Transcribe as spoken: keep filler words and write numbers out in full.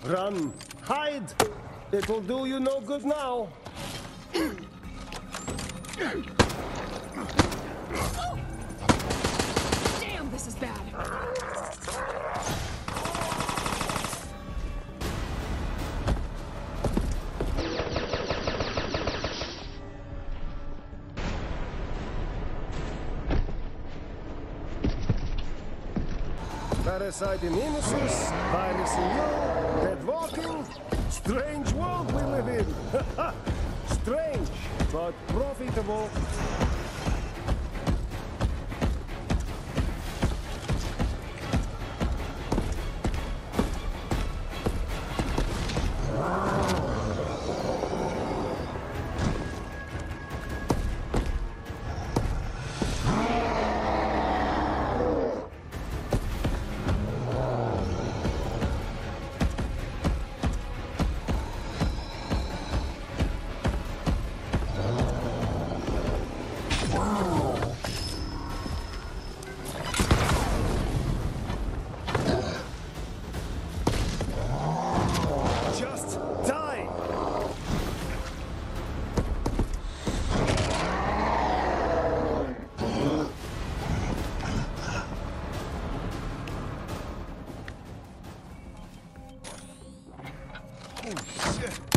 Run! Hide! It'll do you no good now. Damn, this is bad. Parasite in innocence, virus in you, dead walking. Strange world we live in. Strange, but profitable. Oh, shit.